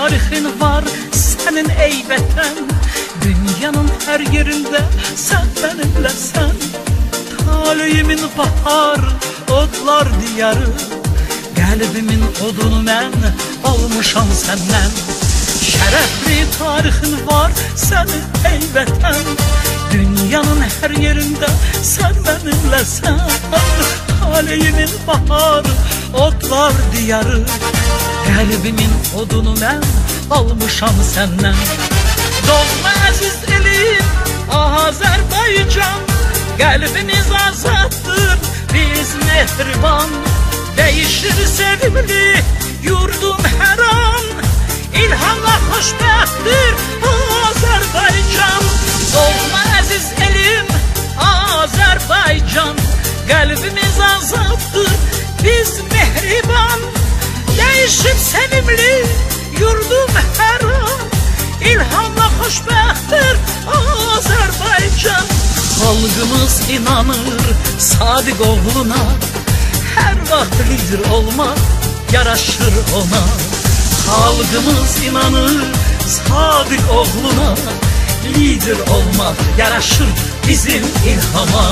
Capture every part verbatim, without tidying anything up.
tarihin var senin ey vətən. Dünyanın her yerinde sen benimlesən. Taleyimin bahar, otlar diyarı. Qəlbimin odunu mən almışam səndən. Şərəfli tarihin var senin ey vətən. Dünyanın her yerinde sen benimlesən. Taleyimin bahar, otlar diyarı. Qəlbimin odunu mən almışam səndən. Doğma əziz elim Azərbaycan. Qəlbimiz azaddır, biz mehriban. Değişir sevimli yurdum her an. İlhamla xoşbəxtdir Azərbaycan. Doğma əziz elim Azərbaycan. Qəlbimiz azaddır, biz mehriban. Değişir sevimli yurdum her an. İlhamla xoşbəxtdir Azərbaycan. Xalqımız inanır Sadiq oğluna. Her vaxt lider olmak yaraşır ona. Xalqımız inanır Sadiq oğluna. Lider olmak yaraşır bizim İlhama.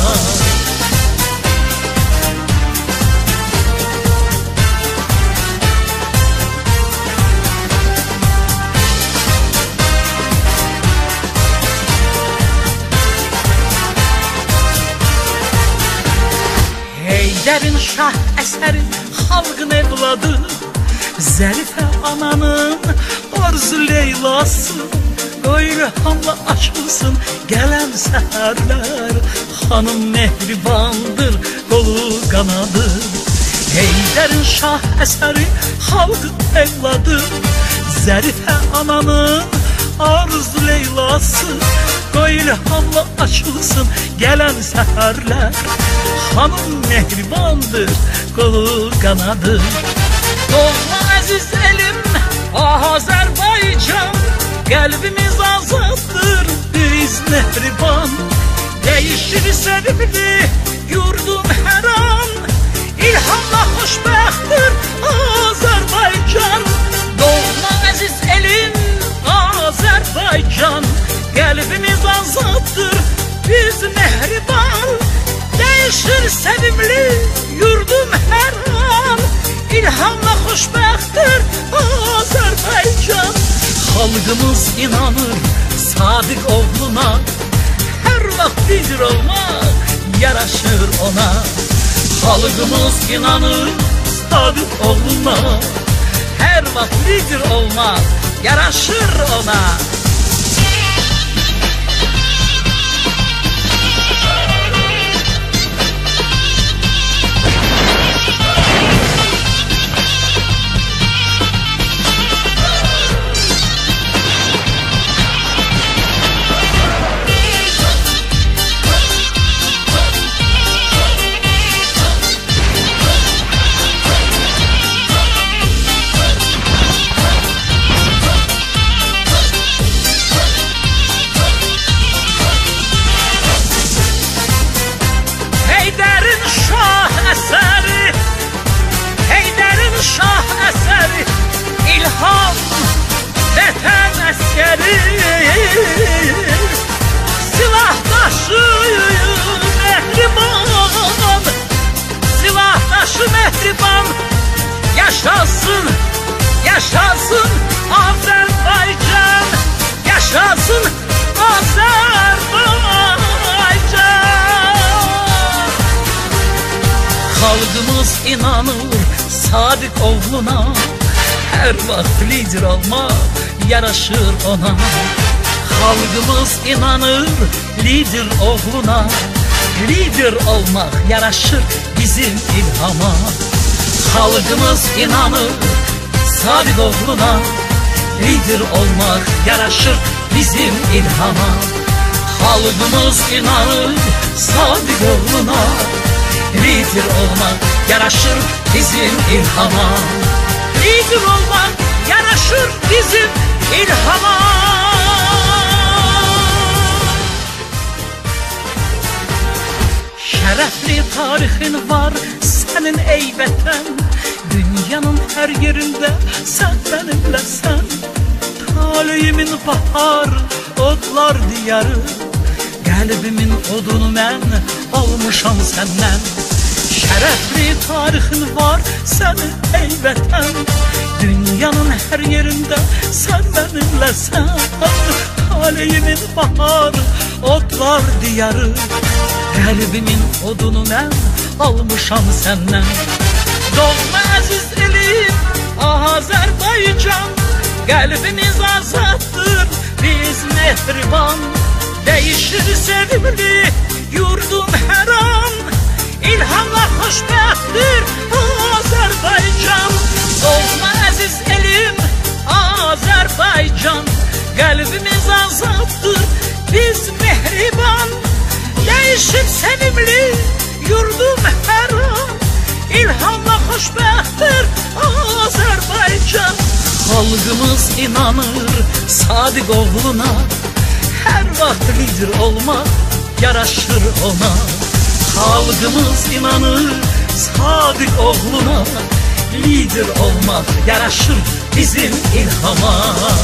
Heydərin şah əsəri xalqın evladı. Zərifə ananın arzu leylası. Öyrəhamla açılsın gələn səhərlər. Xanım mehribandır, qolu qanadı. Heydərin şah əsəri xalqın evladı. Zərifə ananın arzu leylası. Öyrəhamla açılsın gələn səhərlər. Xanım mehribandır, qolu qanadı. Doğma əziz elim Azərbaycan. Qəlbimiz azaddır, biz mehriban. Değişir sevimli yurdum her an. İlhamla xoşbəxtdir Azərbaycan. Doğma əziz elim Azərbaycan. Qəlbimiz azaddır, biz mehriban. Değişir sevimli yurdum her an. İlhamla xoşbəxtdir Azərbaycan. Xalqımız inanır Sadiq oğluna. Her vaxt lider olmak yaraşır ona. Xalqımız inanır Sadiq oğluna. Her vaxt lider olmak yaraşır ona. İlham vətən əskəri. Silahdaşı mehriban. Silahdaşı mehriban. Yaşasın, yaşasın Azərbaycan. Yaşasın Azərbaycan. Xalqımız inanır Sadiq oğluna. Her vaxt lider olmak yaraşır ona. Xalqımız inanır lider oğluna. Lider olmak yaraşır bizim İlhama. Xalqımız inanır Sadiq oğluna. Lider olmak yaraşır bizim İlhama. Xalqımız inanır Sadiq oğluna. Lider olmak yaraşır bizim İlhama. Lider olmak yaraşır bizim İlhama. Şərəfli tarihin var senin ey vətən. Dünyanın her yerinde sen benimlesən. Taleyimin bahar, otlar diyarı. Qəlbimin odunu mən almışam səndən. Şərəfli tarixin var sənin ey vətən. Dünyanın her yerinde sen benimlesən. Taleyimin bahar, otlar diyarı. Qəlbimin odunu mən almışam səndən. Doğma əziz elim Azərbaycan. Qəlbimiz azaddır, biz mehriban. Değişir sevimli yurdum her an. İlhamla xoşbəxtdir Azərbaycan. Doğma əziz elim Azərbaycan. Qəlbimiz azaddır, biz mehriban. Değişir sevimli yurdum her an. İlhamla xoşbəxtdir Azərbaycan. Xalqımız inanır Sadiq oğluna. Her vaxt lider olmak yaraşır ona. Xalqımız inanır Sadiq oğluna. Lider olmak yaraşır bizim İlhama.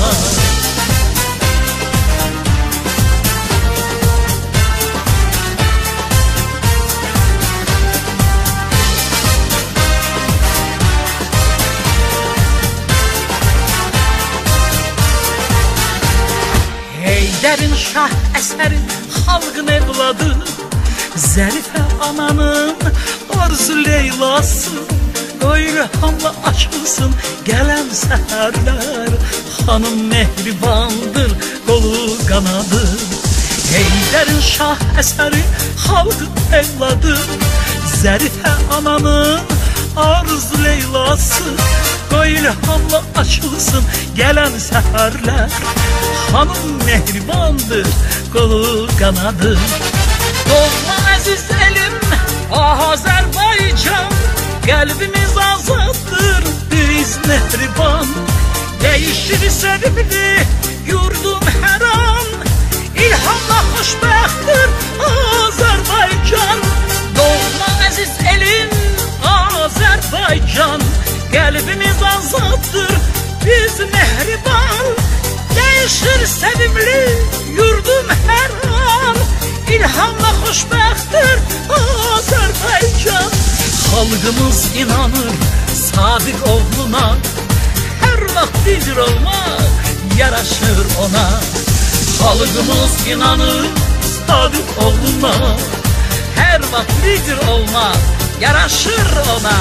Heydərin şah əsəri xalqın evladı. Zərifə ananın arzu leylası. Öyle hamla açılsın gelen səhərlər. Xanım mehribandır, qolu qanadı. Heydərin şah əsəri xalqın evladı. Zərifə ananın arzu leylası. Böyle hamla açılsın gelen səhərlər. Xanım mehribandır, qolu qanadı. Doğma əziz elim Azərbaycan. Qəlbimiz azaddır, biz mehriban. Değişir sevimli yurdum her an. İlhamla xoşbəxtdir Azərbaycan. Doğma əziz elim Azərbaycan. Qəlbimiz azaddır, biz mehriban. Değişir sevimli yurdum her an. İlhamla xoşbəxtdir Azərbaycan. Xalqımız inanır Sadiq oğluna. Her vaxt lider olmak yaraşır ona. Xalqımız inanır Sadiq oğluna. Her vaxt lider olmak yaraşır ona.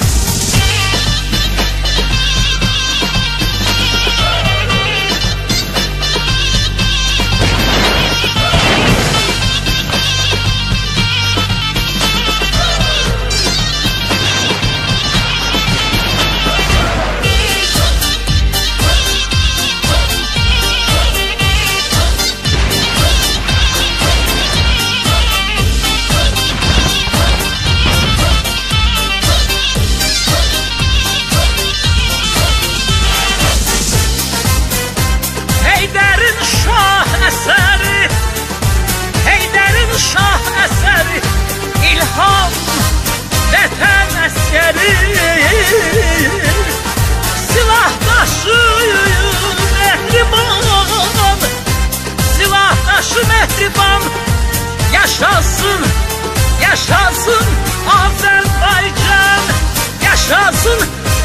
İlham vətən əskəri. Silahdaşı mehriban. Silahdaşı mehriban. Yaşasın, yaşasın Azərbaycan. Yaşasın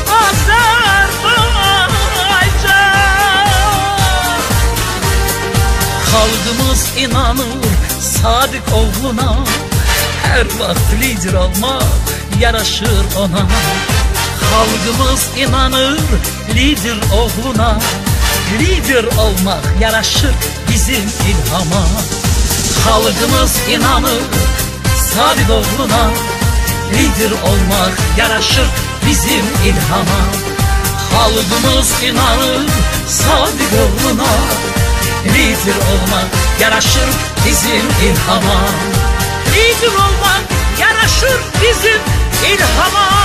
Azərbaycan. Xalqımız inanır Sadiq oğluna. Her vaxt lider olmak yaraşır ona. Xalqımız inanır lider oğluna. Lider olmak yaraşır bizim İlhama. Xalqımız inanır Sadiq oğluna. Lider olmak yaraşır bizim İlhama. Xalqımız inanır Sadiq oğluna. Lider olmak yaraşır bizim İlhama. Lider olmak yaraşır bizim İlhama.